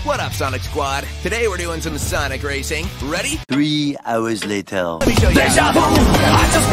What up, Sonic Squad? Today we're doing some Sonic racing. Ready? 3 hours later. Let me show you.